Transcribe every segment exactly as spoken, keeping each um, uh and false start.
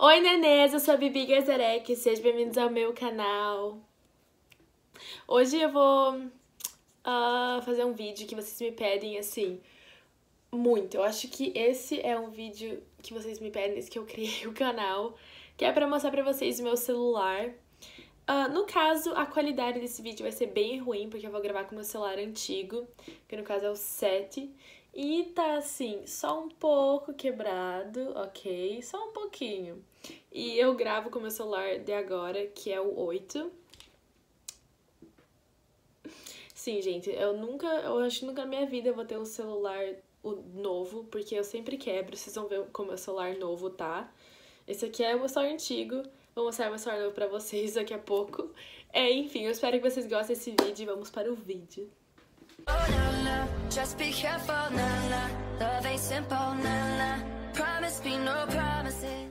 Oi, nenês, eu sou a Bibi Garzarek, sejam bem-vindos ao meu canal. Hoje eu vou uh, fazer um vídeo que vocês me pedem, assim, muito. Eu acho que esse é um vídeo que vocês me pedem desde que eu criei o canal, que é pra mostrar pra vocês o meu celular. Uh, no caso, a qualidade desse vídeo vai ser bem ruim, porque eu vou gravar com o meu celular antigo, que no caso é o sete. E tá assim, só um pouco quebrado, ok? Só um pouquinho. E eu gravo com o meu celular de agora, que é o oito. Sim, gente, eu nunca, eu acho que nunca na minha vida eu vou ter um celular novo, porque eu sempre quebro, vocês vão ver como o meu celular novo tá. Esse aqui é o meu celular antigo, vou mostrar o meu celular novo pra vocês daqui a pouco. É, enfim, eu espero que vocês gostem desse vídeo e vamos para o vídeo. Oh, nah, nah. Just be careful, nah, nah. Love ain't simple, nah, nah. Promise me no promises.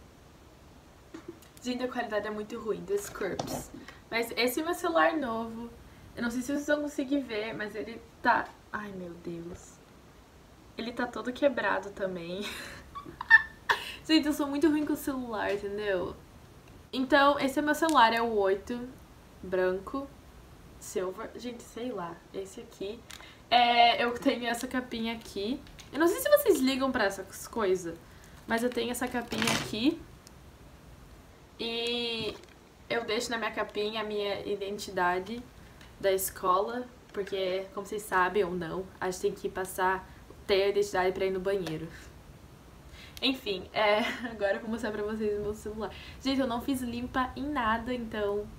Gente, a qualidade é muito ruim dos Curps. Mas esse é meu celular novo. Eu não sei se vocês vão conseguir ver, mas ele tá... Ai, meu Deus. Ele tá todo quebrado também. Gente, eu sou muito ruim com o celular, entendeu? Então, esse é meu celular, é o oito, branco. Silver, gente, sei lá, esse aqui. É, eu tenho essa capinha aqui. Eu não sei se vocês ligam pra essas coisas, mas eu tenho essa capinha aqui. E eu deixo na minha capinha a minha identidade da escola, porque, como vocês sabem ou não, a gente tem que passar, ter a identidade pra ir no banheiro. Enfim, é, agora eu vou mostrar pra vocês o meu celular. Gente, eu não fiz limpa em nada, então...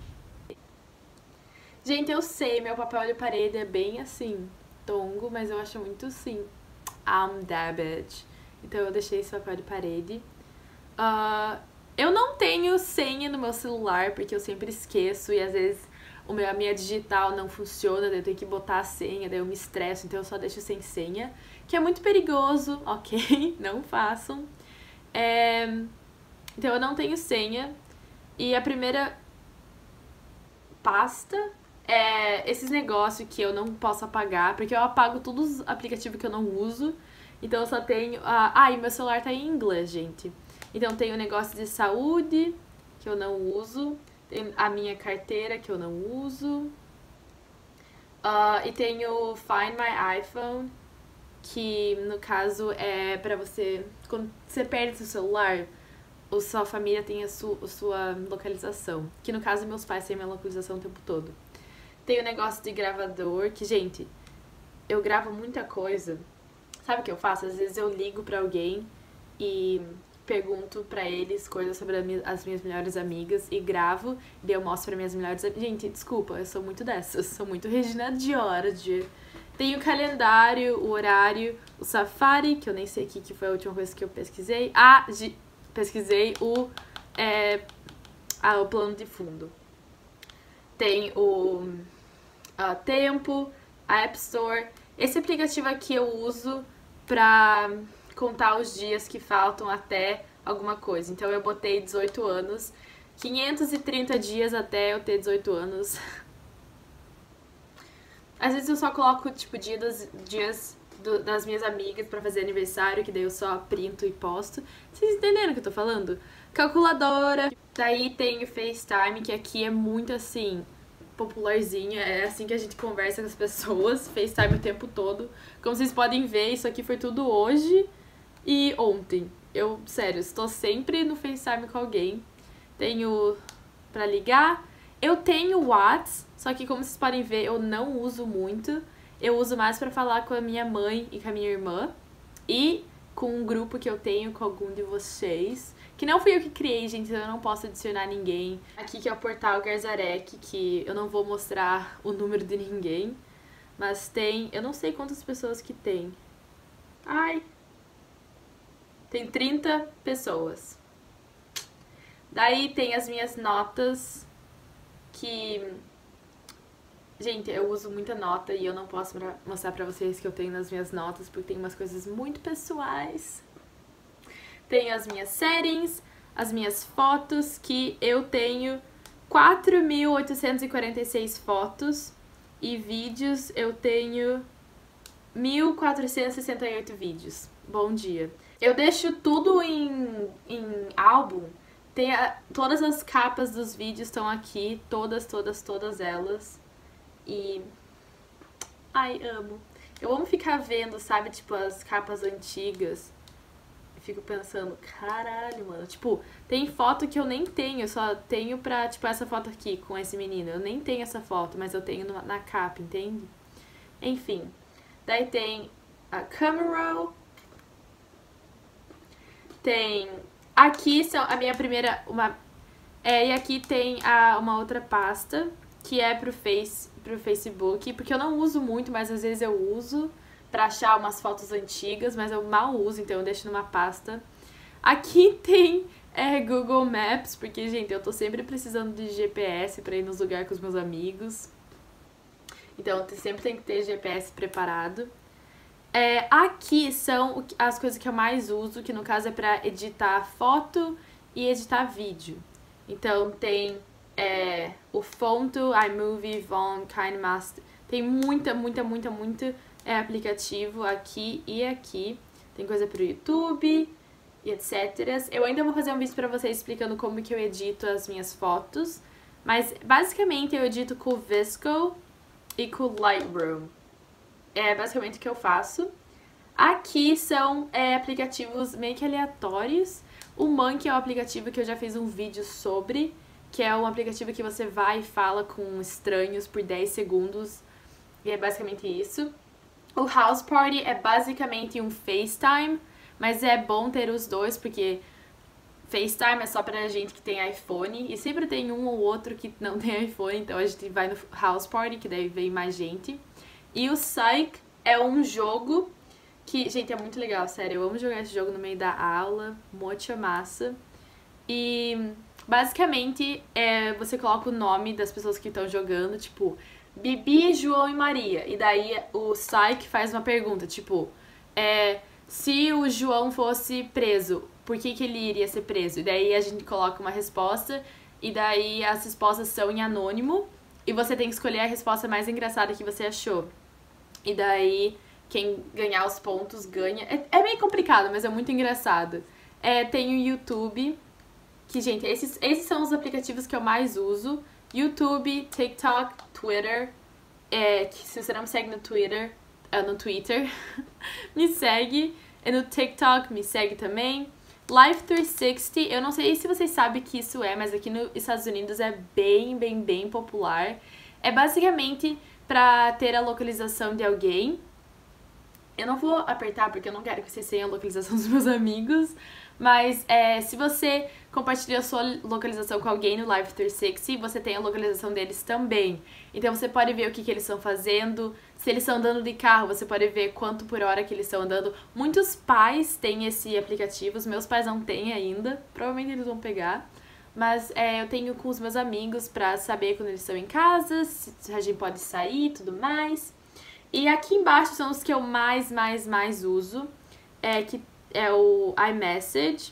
Gente, eu sei, meu papel de parede é bem assim, tongo, mas eu acho muito sim, I'm that bitch. Então eu deixei esse papel de parede. Uh, eu não tenho senha no meu celular, porque eu sempre esqueço e às vezes o meu, a minha digital não funciona, daí eu tenho que botar a senha, daí eu me estresso, então eu só deixo sem senha, que é muito perigoso, ok? Não façam. É, então eu não tenho senha. E a primeira pasta... É, esses negócios que eu não posso apagar, porque eu apago todos os aplicativos que eu não uso. Então eu só tenho... Ah, ah, e meu celular tá em inglês, gente. Então tem o negócio de saúde, que eu não uso. Tem a minha carteira, que eu não uso. Uh, e tem o Find My iPhone, que no caso é pra você... Quando você perde seu celular, a sua família tem a, su, a sua localização. Que no caso meus pais têm a minha localização o tempo todo. Tem o negócio de gravador, que, gente, eu gravo muita coisa. Sabe o que eu faço? Às vezes eu ligo pra alguém e pergunto pra eles coisas sobre as minhas melhores amigas e gravo, e daí eu mostro pra minhas melhores amigas. Gente, desculpa, eu sou muito dessas, sou muito Regina George. Tem o calendário, o horário, o Safari, que eu nem sei o que foi a última coisa que eu pesquisei. Ah, de, pesquisei o, é, ah, o plano de fundo. Tem o... Uh, Tempo, a App Store. Esse aplicativo aqui eu uso pra contar os dias que faltam até alguma coisa. Então eu botei dezoito anos, quinhentos e trinta dias até eu ter dezoito anos. Às vezes eu só coloco, tipo, dia dos, dias do, das minhas amigas pra fazer aniversário, que daí eu só printo e posto. Vocês entenderam o que eu tô falando? Calculadora. Daí tem o FaceTime, que aqui é muito assim... popularzinha, é assim que a gente conversa com as pessoas, FaceTime o tempo todo. Como vocês podem ver, isso aqui foi tudo hoje e ontem. Eu, sério, estou sempre no FaceTime com alguém. Tenho pra ligar. Eu tenho o WhatsApp, só que como vocês podem ver, eu não uso muito. Eu uso mais pra falar com a minha mãe e com a minha irmã. E com um grupo que eu tenho com algum de vocês. Que não fui eu que criei, gente, então eu não posso adicionar ninguém. Aqui que é o portal Garzarek, que eu não vou mostrar o número de ninguém. Mas tem... eu não sei quantas pessoas que tem. Ai! Tem trinta pessoas. Daí tem as minhas notas, que... Gente, eu uso muita nota e eu não posso pra mostrar pra vocês que eu tenho nas minhas notas, porque tem umas coisas muito pessoais. Tenho as minhas settings, as minhas fotos, que eu tenho quatro mil oitocentos e quarenta e seis fotos, e vídeos eu tenho mil quatrocentos e sessenta e oito vídeos. Bom dia. Eu deixo tudo em, em álbum. Tem a, todas as capas dos vídeos estão aqui. Todas, todas, todas elas. E... ai, amo. Eu amo ficar vendo, sabe, tipo, as capas antigas. Eu fico pensando, caralho, mano. Tipo, tem foto que eu nem tenho. Eu só tenho pra, tipo, essa foto aqui com esse menino. Eu nem tenho essa foto, mas eu tenho na, na capa, entende? Enfim. Daí tem a camera roll. Tem... aqui são a minha primeira... uma é, e aqui tem a, uma outra pasta, que é pro, face, pro Facebook, porque eu não uso muito, mas às vezes eu uso pra achar umas fotos antigas, mas eu mal uso, então eu deixo numa pasta. Aqui tem é, Google Maps, porque, gente, eu tô sempre precisando de G P S pra ir nos lugares com os meus amigos. Então, sempre tem que ter G P S preparado. É, aqui são as coisas que eu mais uso, que no caso é pra editar foto e editar vídeo. Então tem é, o Fonto, iMovie, Vaughn, KineMaster. Tem muita, muita, muita, muita é, aplicativo aqui e aqui. Tem coisa pro YouTube e etcétera. Eu ainda vou fazer um vídeo pra vocês explicando como que eu edito as minhas fotos. Mas basicamente eu edito com o VSCO e com o Lightroom. É basicamente o que eu faço. Aqui são é, aplicativos meio que aleatórios. O Monkey é um aplicativo que eu já fiz um vídeo sobre, que é um aplicativo que você vai e fala com estranhos por dez segundos. E é basicamente isso. O House Party é basicamente um FaceTime, mas é bom ter os dois, porque FaceTime é só pra gente que tem iPhone, e sempre tem um ou outro que não tem iPhone, então a gente vai no House Party, que daí vem mais gente. E o Psych é um jogo que, gente, é muito legal, sério. Eu amo jogar esse jogo no meio da aula, muita massa. E, basicamente, é, você coloca o nome das pessoas que estão jogando, tipo, Bibi, João e Maria. E daí o Psych faz uma pergunta, tipo, é, se o João fosse preso, por que que ele iria ser preso? E daí a gente coloca uma resposta, e daí as respostas são em anônimo, e você tem que escolher a resposta mais engraçada que você achou. E daí, quem ganhar os pontos ganha. É, é meio complicado, mas é muito engraçado. É, tem o YouTube, que, gente, esses, esses são os aplicativos que eu mais uso. YouTube, TikTok, Twitter. É, que se você não me segue no Twitter, é, no Twitter, me segue. E no TikTok, me segue também. Life trezentos e sessenta, eu não sei se vocês sabem o que isso é, mas aqui nos Estados Unidos é bem, bem, bem popular. É basicamente pra ter a localização de alguém. Eu não vou apertar porque eu não quero que vocês tenham a localização dos meus amigos, mas é, se você compartilha a sua localização com alguém no Life trezentos e sessenta, você tem a localização deles também. Então você pode ver o que, que eles estão fazendo, se eles estão andando de carro, você pode ver quanto por hora que eles estão andando. Muitos pais têm esse aplicativo, os meus pais não têm ainda, provavelmente eles vão pegar. Mas é, eu tenho com os meus amigos pra saber quando eles estão em casa, se a gente pode sair e tudo mais. E aqui embaixo são os que eu mais, mais, mais uso, é, que é o iMessage,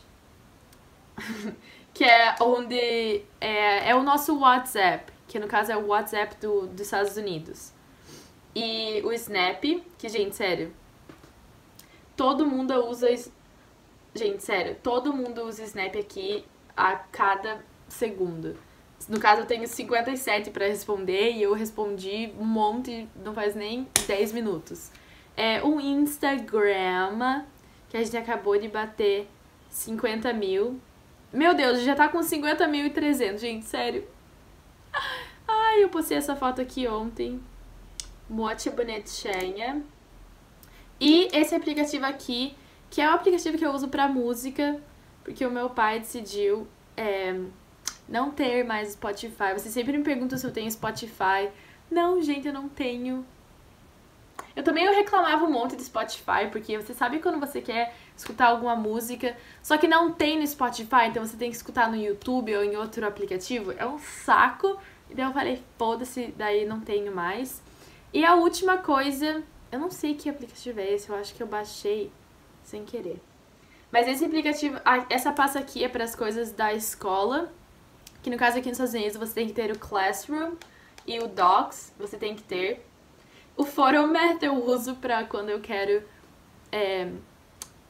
que é onde é, é o nosso WhatsApp, que no caso é o WhatsApp do, dos Estados Unidos. E o Snap, que, gente, sério, todo mundo usa... Gente, sério, todo mundo usa Snap aqui a cada segundo. No caso, eu tenho cinquenta e sete pra responder e eu respondi um monte, não faz nem dez minutos. É o Instagram, que a gente acabou de bater cinquenta mil. Meu Deus, já tá com cinquenta mil e trezentos, gente, sério. Ai, eu postei essa foto aqui ontem. Muito bonitinha. E esse aplicativo aqui, que é o aplicativo que eu uso pra música, porque o meu pai decidiu é, não ter mais Spotify. Você sempre me pergunta se eu tenho Spotify. Não, gente, eu não tenho. Eu também eu reclamava um monte de Spotify, porque você sabe quando você quer escutar alguma música, só que não tem no Spotify, então você tem que escutar no YouTube ou em outro aplicativo. É um saco. Então eu falei, foda-se, daí não tenho mais. E a última coisa, eu não sei que aplicativo é esse, eu acho que eu baixei sem querer. Mas esse aplicativo, essa pasta aqui é para as coisas da escola, que no caso aqui nos Estados Unidos você tem que ter o Classroom e o Docs, você tem que ter. O Photomath eu uso para quando eu quero é,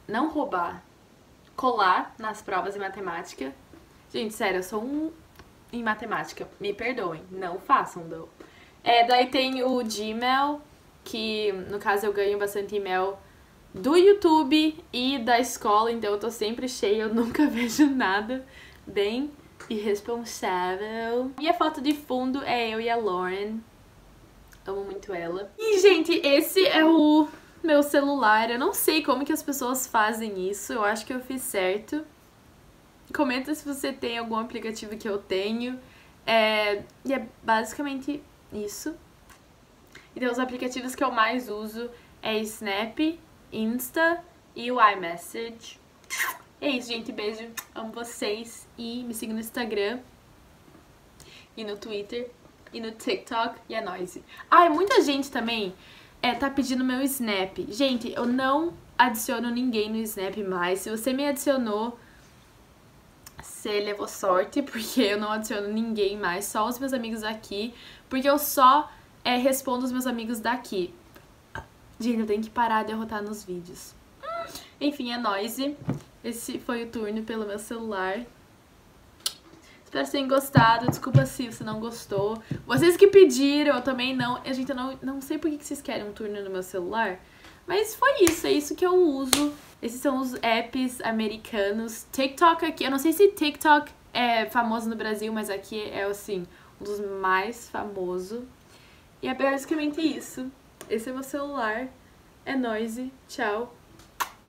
não roubar, colar nas provas de matemática. Gente, sério, eu sou um em matemática, me perdoem, não façam, não. É, daí tem o Gmail, que no caso eu ganho bastante e-mail do YouTube e da escola, então eu tô sempre cheia, eu nunca vejo nada. Bem irresponsável. E a foto de fundo é eu e a Lauren. Amo muito ela. E, gente, esse é o meu celular. Eu não sei como que as pessoas fazem isso. Eu acho que eu fiz certo. Comenta se você tem algum aplicativo que eu tenho. É... E é basicamente isso. Então, os aplicativos que eu mais uso é Snap, Insta e o iMessage. É isso, gente. Beijo. Amo vocês. E me sigam no Instagram. E no Twitter. E no TikTok. E é nóis. Ah, e muita gente também é, tá pedindo meu Snap. Gente, eu não adiciono ninguém no Snap mais. Se você me adicionou, você levou sorte. Porque eu não adiciono ninguém mais. Só os meus amigos daqui. Porque eu só é, respondo os meus amigos daqui. Gente, eu tenho que parar de derrotar nos vídeos. Enfim, é nóis. Esse foi o turno pelo meu celular. Espero que tenham gostado. Desculpa se você não gostou. Vocês que pediram, eu também não... Gente, eu não, não sei por que vocês querem um turno no meu celular. Mas foi isso, é isso que eu uso. Esses são os apps americanos. TikTok aqui, eu não sei se TikTok é famoso no Brasil, mas aqui é, assim, um dos mais famosos. E é basicamente isso. Esse é meu celular. É nóis. Tchau.